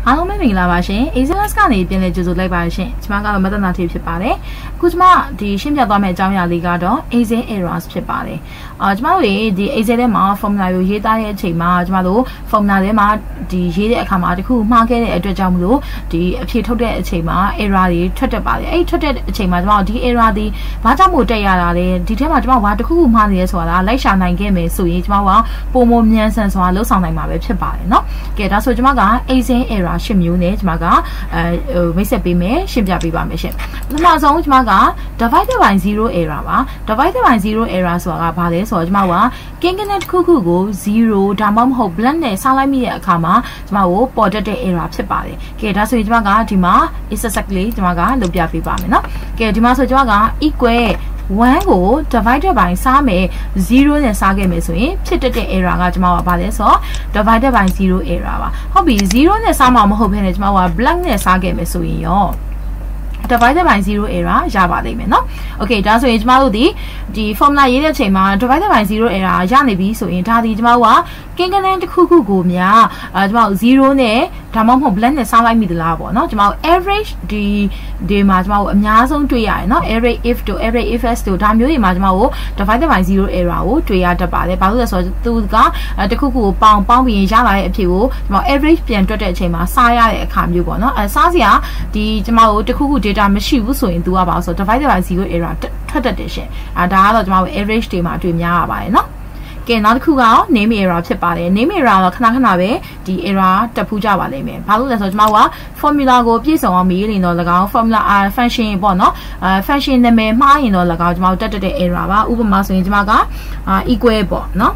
အားလုံးပဲမင်္ဂလာပါရှင် ACLS ကနေပြန်လည်ကြိုဆိုလိုက်ပါရှင်ကျွန်မကတော့မတနာထေဖြစ်ပါတယ်အခုကျွန်မဒီရှင်းပြသွားမယ့်အကြောင်းအရာလေးကတော့ ACL errors ဖြစ်ပါတယ်ကျွန်မတို့ဒီ ACL ထဲမှာ formula ကိုရေးသားတဲ့အချိန်မှာကျွန်မတို့ formula ထဲမှာဒီရေးတဲ့အခါမှာတခုမှားခဲ့တဲ့အတွက်ကြောင့်မလို့ဒီအဖြေထုတ်တဲ့အချိန်မှာ error တွေထွက်တတ်ပါတယ်အဲ့ထွက်တဲ့အချိန်မှာကျွန်မတို့ဒီ error ဒီဘာကြောင့်မို့တက်ရတာလဲဒီထဲမှာကျွန်မဘာတခုမှားနေလဲဆိုတာလိုက်ရှာနိုင်ခဲ့မယ်ဆိုရင်ကျွန်မကပုံမမြန်ဆန်စွာလှုပ်ဆောင်နိုင်မှာပဲဖြစ်ပါတယ်เนาะကဲဒါဆိုကျွန်မက ACL error ရှစ်မျိုးနဲ့ကျွန်မကမိတ်ဆက်ပေးမယ်ရှင်းပြပေးပါမယ်ရှင်ပထမဆုံးကျွန်မက divided by 0 error ပါ divided by 0 error ဆိုတာကဘာလဲဆိုတော့ကျွန်မက kinknet တစ်ခုခုကို0ဒါမှမဟုတ် blank နဲ့ဆောင်းလိုက်မိတဲ့အခါမှာကျွန်မကိုပေါ်တတ်တဲ့ error ဖြစ်ပါတယ်ကဲဒါဆိုရင်ကျွန်မကဒီမှာ exactly ကျွန်မကလုပ်ပြပေးပါမယ်เนาะကဲဒီမှာဆိုကျွန်မက equal 1ကို divided by စားမယ်0နဲ့စားခဲ့မယ်ဆိုရင်ဖြစ်တတ်တဲ့ error ကကျွန်မကဘာလဲဆိုတော့ divided by 0 error ပါဟုတ်ပြီ0နဲ့စားမှာမဟုတ်ဘဲနဲ့ကျွန်မက blank နဲ့စားခဲ့မယ်ဆိုရင်ရော divided by 0 error ရပါလိမ့်မယ်เนาะ okay ဒါဆိုရင်ကျွန်မတို့ဒီ formula ရေးတဲ့အချိန်မှာ divided by 0 error ရနေပြီဆိုရင်ဒါဒီကျွန်မတို့က kinknet တစ်ခုခုကိုများကျွန်မတို့0နဲ့ဒါမှမဟုတ် blank နဲ့စားလိုက်မိသလားပေါ့เนาะကျွန်မတို့ average ဒီမှာကျွန်မတို့အများဆုံးတွေ့ရတယ်เนาะ average if တို့ average ifs တို့ဒါမျိုးတွေမှာကျွန်မတို့ divided by 0 error ကိုတွေ့ရတတ်ပါတယ်ဘာလို့လဲဆိုတော့သူကတခုခုကိုပေါင်းပြီးရင်ရလာတဲ့အဖြစ်ကိုကျွန်မ average ပြန်တွက်တဲ့အချိန်မှာစားရတဲ့အခါမျိုးပေါ့เนาะစားစရာဒီကျွန်မတို့တခုခု data မရှိဘူးဆိုရင်သူကပါဆို divided by 0 error ထွက်တတ်တယ်ရှင်ဒါကတော့ကျွန်မတို့ average တွေမှာတွေ့များရပါတယ်เนาะကဲနောက်တစ်ခုက name error ဖြစ်ပါတယ် name error တော့ခဏပဲဒီ error တက်ဖူးကြပါလိမ့်မယ်ဘာလို့လဲဆိုတော့ကျွန်မက formula ကိုပြည့်စုံအောင်မေးရင်တော့၎င်း formula function ပေါ့နော်function နာမည်မှားရင်တော့၎င်းကျွန်မတက်တဲ့ error ပါဥပမာဆိုရင်ကျွန်မက equal ပေါ့နော်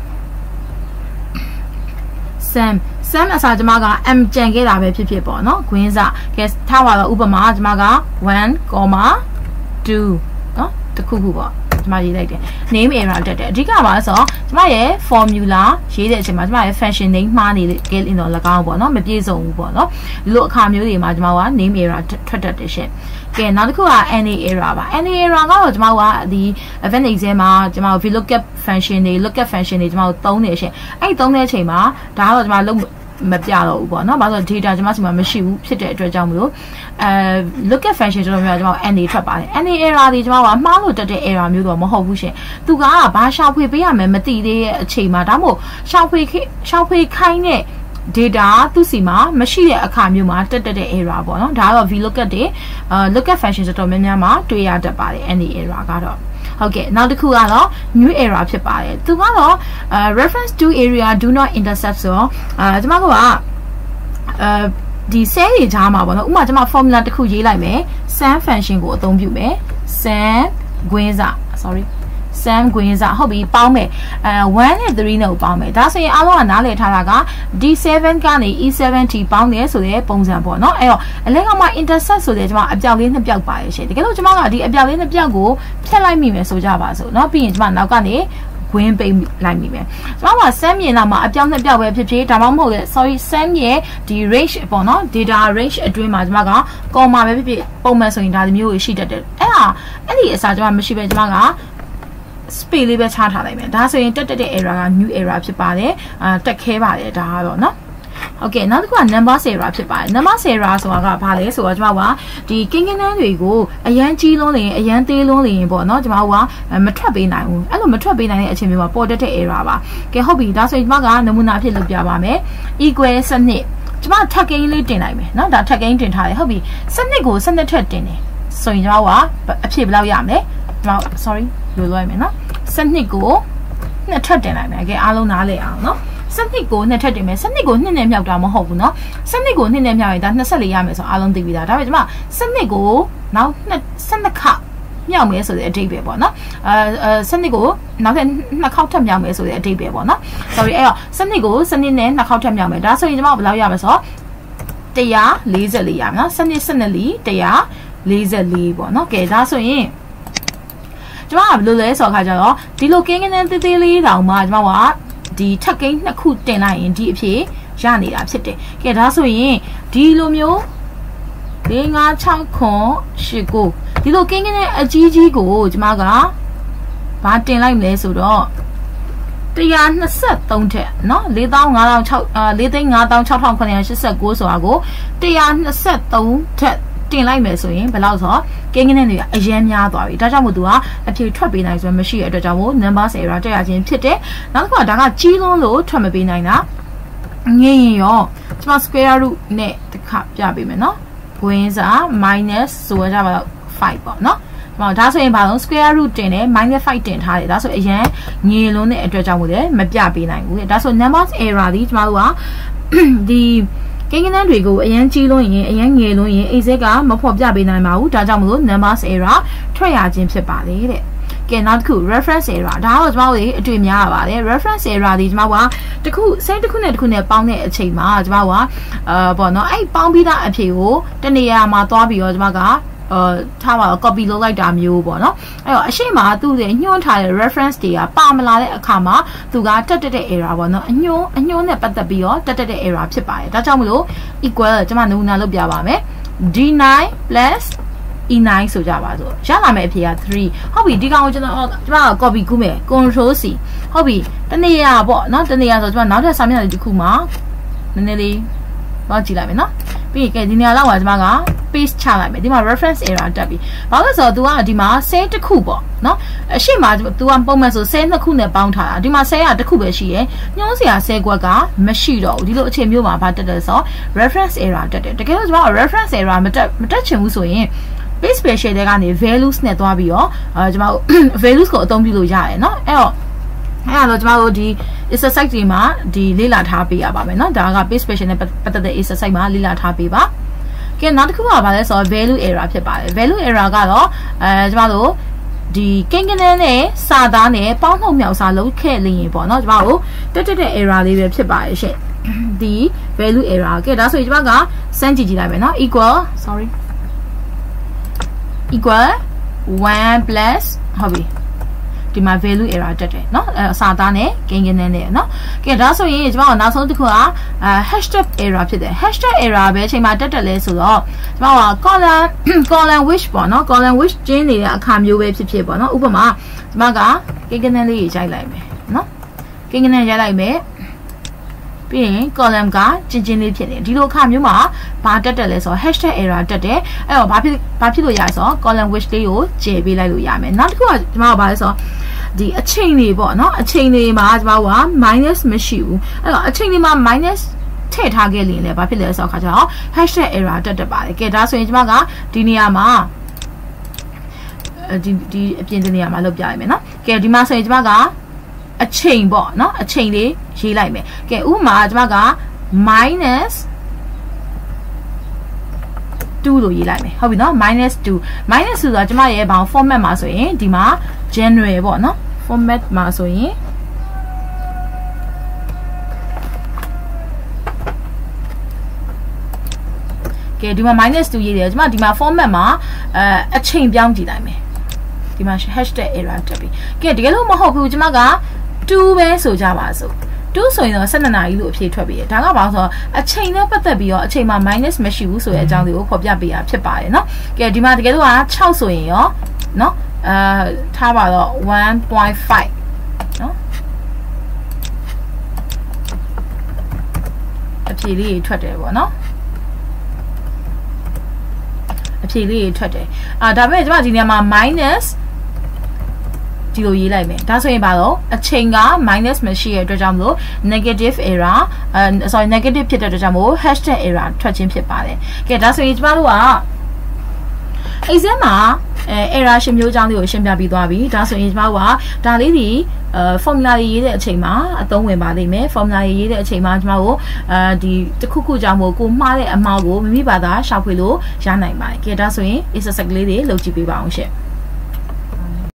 sum အစားကျွန်မက m ကြံခဲ့တာပဲဖြစ်ပေါ့နော်ခွင်းစကဲထားပါတော့ဥပမာကျွန်မက 1, 2 နော်တခုခုပေါ့ကျွန်မရေးလိုက်တယ် name error တက်တယ်အဓိကပါဆိုတော့ကျွန်မရဲ့ formula ရေးတဲ့အချိန်မှာကျွန်မရဲ့ function name မှားနေခဲ့ရင်တော့၎င်းပေါ့နော်မပြည့်စုံဘူးပေါ့နော်ဒီလိုအခါမျိုးတွေမှာကျွန်မက name error ထွက်တတ်တယ်ရှင့်ကဲနောက်တစ်ခုက any error ပါ any error ကတော့ကျွန်မကဒီ event exam မှာကျွန်မ vlookup function တွေ lookup function တွေကျွန်မသုံးနေရှင့်အဲ့သုံးတဲ့အချိန်မှာဒါကတော့ကျွန်မလုံးမပြတော့ဘူးပေါ့နော်ဘာလို့ data ကျွန်မစီမှာမရှိဘူးဖြစ်တဲ့အတွက်ကြောင့်မလို့lookup function ကျွန်တော်ပြောကျွန်တော် any ထွက်ပါတယ် any error ဒီကျွန်တော်ကမှားလို့တက်တဲ့ error မျိုးတော့မဟုတ်ဘူးရှင်သူကဘာရှာဖွေပေးရမယ်မသိသေးတဲ့အချိန်မှာဒါမှမဟုတ်ရှာဖွေခိုင်းတဲ့ data သူစီမှာမရှိတဲ့အခါမျိုးမှာတက်တဲ့ error ပေါ့နော်ဒါကတော့ vlookup တွေlookup function တော်တော်များများမှာတွေ့ရတတ်ပါတယ် any error ကတော့ဟုတ်ကဲ့နောက်တစ်ခုကတော့ new error ဖြစ်ပါတယ်သူကတော့ reference to area do not intercept ဆိုတော့ကျွန်မကဒီ cell တွေကြားမှာပေါ့နော်ဥပမာကျွန်မ formula တစ်ခုရေးလိုက်မယ် sum function ကိုအသုံးပြုမယ် sum ခွင်းစ sorry sum ခွင်းစဟုတ်ပြီပေါင်းမယ်1နဲ့3နဲ့ပေါင်းမယ်ဒါဆိုရင်အားလုံးကနားလည်ထားတာက D7 ကနေ E7 ထိပေါင်းတယ်ဆိုတဲ့ပုံစံပေါ့နော်အဲ့တော့အလဲကမှ intercept ဆိုတဲ့ကျွန်မအပြောက်လေးနှစ်ပြောက်ပါရဲ့ရှင်တကယ်လို့ကျွန်မကဒီအပြောက်လေးနှစ်ပြောက်ကိုဖြတ်လိုက်မိမယ်ဆိုကြပါစို့เนาะပြီးရင်ကျွန်မနောက်ကနေခွင်းပိတ်လိုက်မိမယ်ကျွန်တော်က sum မြင်တာမှာအပြောက်နှစ်ပြောက်ပဲဖြစ်ဖြစ်ဒါမှမဟုတ်လေ sorry sum ရဲ့ဒီ range ပေါ့နော် data range အတွင်းမှာကျွန်မက comma ပဲဖြစ်ဖြစ်ပုံမှန်ဆိုရင်ဒါမျိုးရှိတတ်တယ်အဲ့ဒီအစားကျွန်မမရှိပဲကျွန်မကspace လေးပဲချထားလိုက်မယ်ဒါဆိုရင်တက်တဲ့ error က new error ဖြစ်ပါတယ်တက်ခဲပါတယ်ဒါကတော့เนาะโอเคနောက်တစ်ခုက number error ဖြစ်ပါတယ် number error ဆိုတာကဘာလဲဆိုတော့ကျွန်တော်ကဒီ kinknet တွေကိုအရန်ကြီးလုံးနေအရန်သေးလုံးနေပေါ့เนาะကျွန်တော်ကမထွက်ပေးနိုင်ဘူးအဲ့လိုမထွက်ပေးနိုင်တဲ့အချိန်မျိုးမှာပေါ်တက်တဲ့ error ပါကဲဟုတ်ပြီဒါဆိုရင်ကျွန်မကနမူနာအဖြစ်လုပ်ပြပါမယ် equal စနစ်ကျွန်မထပ်ကိန်းလေးတင်လိုက်မယ်เนาะဒါထပ်ကိန်းတင်ထားတယ်ဟုတ်ပြီစနစ်ကိုစနစ်ထက်တင်တယ်ဆိုရင်ကျွန်တော်ကအဖြစ်ဘယ်လောက်ရမလဲကျွန်တော် sorry လိုလွှဲမယ်เนาะစနစ်ကိုနှစ်ထပ်တင်လိုက်မယ်ကဲအားလုံးနားလည်အောင်เนาะစနစ်ကိုနှစ်ထပ်တင်မယ်စနစ်ကိုနှစ်နဲ့မြောက်တာမဟုတ်ဘူးเนาะစနစ်ကိုနှစ်နဲ့မြောက်ရင်ဒါ24ရမယ်ဆိုအားလုံးသိပြီလားဒါပေမဲ့ကျွန်မစနစ်ကိုနောက်12ခမြောက်မယ်ဆိုတဲ့အဓိပ္ပာယ်ပေါ့เนาะစနစ်ကိုနောက်ထပ်2ခေါက်ထပ်မြောက်မယ်ဆိုတဲ့အဓိပ္ပာယ်ပေါ့เนาะ sorry အဲ့တော့စနစ်ကိုစနစ်နဲ့2ခေါက်ထပ်မြောက်မယ်ဒါဆိုရင်ကျွန်မဘယ်လောက်ရမလဲဆိုတော့144ရမယ်เนาะစနစ်12လီ144ပေါ့เนาะကဲဒါဆိုရင်ကျွန်မကဘယ်လိုလဲဆိုတော့ခါကြတော့ဒီလိုကင်းကင်းသေးသေးလေးတောင်မှကျွန်မကဒီထက်ကိန်းနှစ်ခုတင်လိုက်ရင်ဒီအဖြစ်ရနေတာဖြစ်တယ်ကဲဒါဆိုရင်ဒီလိုမျိုး4 5 6 8 9ဒီလိုကင်းကင်းအကြီးကြီးကိုကျွန်မကဘာတင်လိုက်မလဲဆိုတော့1 123ထက်เนาะ459,689ဆိုတာကို123ထက်တင်လိုက်မယ်ဆိုရင်ဘယ်လောက်ဆိုကိန်းကနန်းတွေကအရင်များသွားပြီဒါကြောင့်မို့သူကအဖြေထွက်ပေးနိုင်ဆိုမရှိတဲ့အတွက်ကြောင့်မို့ numbers error တက်ရခြင်းဖြစ်တယ်နောက်တစ်ခုကဒါကကြီးလုံးလို့ထွက်မပေးနိုင်တာငင်းရင်ရောကျွန်မ square root နဲ့တစ်ခါပြပေးမယ်เนาะဘွင်းစာ minus ဆိုကြပါတော့5ပေါ့เนาะဒါဆိုရင်ဘာလို့ square root တင်တယ် minus 5တင်ထားတယ်ဒါဆိုအရင်ငင်းလုံးတဲ့အတွက်ကြောင့်မို့လည်းမပြပေးနိုင်ဘူးဒါဆို numbers error ဒီကျွန်တော်တို့ကဒီကိန်းကနန်းတွေကိုအရင်ကြီးလို့ရင်အရင်ငယ်လို့ရင် exact ကမဖော်ပြပေးနိုင်ပါဘူးဒါကြောင့်မလို့ numbers error ထွက်ရခြင်းဖြစ်ပါလေတဲ့ကဲနောက်တစ်ခု reference error ဒါတော့ကျွန်တော်တို့အတွေ့များရပါတယ် reference error ဒီကျွန်တော်ကတခုစိတ်တစ်ခုနဲ့တစ်ခုနဲ့ပေါင်းတဲ့အချိန်မှာကျွန်တော်ကပေါ့နော်အဲ့ပေါင်းပြီးသားအဖြေကိုတနေရာမှာသွားပြီးတော့ကျွန်တော်ကထားပါတော့ copy လုပ်လိုက်တာမျိုးပေါ့နော်အဲ့တော့အရှိမသူ့ရဲ့ညွှန်းထားတဲ့ reference တွေကပါမလာတဲ့အခါမှာသူကတက်တဲ့ error ပေါ့နော်အညွှန်းနဲ့ပတ်သက်ပြီးတော့တက်တဲ့ error ဖြစ်ပါတယ်ဒါကြောင့်မလို့ equal ကျွန်မနမူနာလုပ်ပြပါမယ် d9 plus e9 ဆိုကြပါစို့ရလာမယ့်အဖြေက3ဟုတ်ပြီဒီကောင်ကိုကျွန်တော်က copy ကူးမယ် control c ဟုတ်ပြီတနေရာပေါ့နော်တနေရာဆိုကျွန်မနောက်ထပ်စာမျက်နှာတစ်ခုမှာနည်းနည်းလေးတော့ကြည့်လိုက်မယ်နော်ပြီးရင်ဒီနေရာလောက်မှာကျွန်မက paste ချလိုက်မယ်ဒီမှာ reference error တက်ပြီဘာလို့လဲဆိုတော့ तू ကဒီမှာ cell တစ်ခုပေါ့နော်အရှိမ तू ကပုံမှန်ဆို cell နှစ်ခုနဲ့ပေါင်းထားတာဒီမှာ cell ကတစ်ခုပဲရှိရယ်ညှိုးစရာ cell ကွက်ကမရှိတော့ဘူးဒီလိုအခြေမျိုးမှာဘာတက်တယ်ဆိုတော့ reference error တက်တယ်တကယ်လို့ကျွန်တော် reference error မတက်ချင်ဘူးဆိုရင် base special တွေကနေ values နဲ့တွားပြီးတော့ကျွန်တော် values ကိုအသုံးပြုလို့ရတယ်เนาะအဲ့တော့ကျွန်တော်တို့ဒီ exercise တွေမှာဒီလေ့လာထားပေးရပါမယ်เนาะဒါက base special နဲ့ပတ်သက်တဲ့ exercise မှာလေ့လာထားပေးပါကဲနောက်တစ်ခုကဘာလဲဆိုတော့ value error ဖြစ်ပါတယ် value error ကတော့ကျွန်တော်တို့ဒီကိန်းကနန်းနဲ့စာသားနဲ့ပေါင်းနှုတ်မြောက်စာလုပ်ခဲ့လင်းပေါ့เนาะကျွန်တော်တို့တက်တဲ့ error လေးပဲဖြစ်ပါတယ်ရှင့်ဒီ value error ကဲဒါဆိုရင်ကျွန်တော်ကစမ်းကြည့်လိုက်မယ်เนาะ equal 1 plus ဟုတ်ပြီဒီမှာ value error တက်တယ်เนาะစာသားနဲ့ကိန်းကနန်းနဲ့เนาะကဲဒါဆိုရင်ကျွန်တော်နောက်ဆုံးတစ်ခုကhashtag error ဖြစ်တယ် hashtag error ပဲအချိန်မှာတက်လဲဆိုတော့ကျွန်တော်က column which ပေါ့เนาะ column which ကျင်းနေတဲ့အခါမျိုးပဲဖြစ်ပေါ့เนาะဥပမာကျွန်မကကိန်းကနန်းလေးကြီးရိုက်လိုက်မယ်เนาะကိန်းကနန်းရိုက်လိုက်မယ်ပြီးရင် column ကကျင်းလေးဖြစ်နေဒီလိုအခါမျိုးမှာဘာတက်လဲဆိုတော့ hashtag error တက်တယ်အဲ့တော့ဘာဖြစ်လို့ရလဲဆိုတော့ column which လေးကိုကျယ်ပေးလိုက်လို့ရမယ်နောက်တစ်ခုကကျွန်တော်ကဘာလဲဆိုတော့ဒီအချိန်တွေပေါ့နော်အချိန်တွေမှာကျွန်တော်က minus မရှိဘူးအဲ့တော့အချိန်တွေမှာ minus ထည့်ထားခဲ့ရင်လည်းဘာဖြစ်လဲဆိုတော့ခါကျတော့ hashtag error တက်ပါတယ်ကဲဒါဆိုရင်ကျွန်မကဒီနေရာမှာဒီအပြင်ဒီနေရာမှာလုပ်ပြရမယ်နော်ကဲဒီမှာဆိုရင်ကျွန်မကအချိန်ပေါ့နော်အချိန်လေးရေးလိုက်မယ်ကဲဥပမာကျွန်မက minus 2လို့ရေးလိုက်မယ်ဟုတ်ပြီနော် minus 2 ဆိုတော့ကျွန်မရဲ့ဘောင် format မှာဆိုရင်ဒီမှာ general ပေါ့နော် format မှာဆိုရင်ကဲဒီမှာ minus 2ရေးတယ်ကျွန်မဒီမှာ format မှာအချိန်ပြောင်းကြည့်လိုက်မယ်ဒီမှာ hashtag error တက်ပြီကဲတကယ်လို့မဟုတ်ဘူးကျွန်မက2ပဲဆိုကြပါစို့2ဆိုရင်တော့12နာရီလို့အဖြေထွက်ပြီဒါကဘာလို့ဆိုတော့အချိန်နဲ့ပတ်သက်ပြီးတော့အချိန်မှာ minus မရှိဘူးဆိုတဲ့အကြောင်းလေးကိုဖော်ပြပေးရဖြစ်ပါတယ်เนาะကဲဒီမှာတကယ်လို့က6ဆိုရင်ရောเนาะထားပါတော့ 1.5 เนาะအဖြေလေးထွက်တယ်ပေါ့เนาะအဖြေလေးထွက်တယ်ဒါပေမဲ့ကျွန်မဒီနေရာမှာ minus ဒီလိုရေးလိုက်မယ်ဒါဆိုရင်ဘာလို့အချိန်က minus မရှိတဲ့အတွက်ကြောင့်မလို့ negative error negative ဖြစ်တဲ့အတွက်ကြောင့်မို့ hashtag error ထွက်ခြင်းဖြစ်ပါတယ်ကဲဒါဆိုရင်ကျမတို့က exam မှာerror ရှင်းမျိုးအကြောင်းလေးကိုရှင်းပြပြီးသွားပြီဒါဆိုရင်ကျမတို့ကဒါလေးဒီformula ရေးတဲ့အချိန်မှာအသုံးဝင်ပါလိမ့်မယ် formula ရေးတဲ့အချိန်မှာကျမတို့ဒီတစ်ခုခုကြောင့်မို့ကိုမှားတဲ့အမှားကိုမိမိဘာသာရှာဖွေလို့ရနိုင်ပါတယ်ကဲဒါဆိုရင် exercise လေးတွေလုပ်ကြည့်ပေးပါအောင်ရှင့်